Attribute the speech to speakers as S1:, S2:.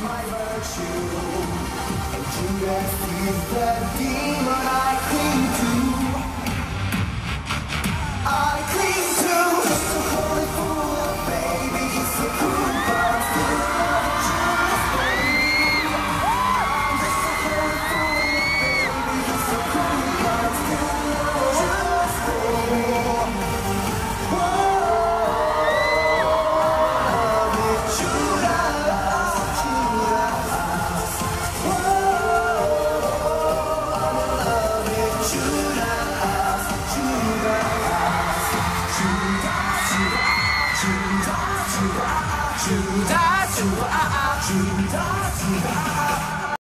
S1: my virtue. And Judas is the demon I cling to. I cling to. Just a holy fool, baby. He's so cool, but I'm still not Judas, baby. I'm just a holy fool, baby. He's so cool, but I'm still not Judas, baby. Judas,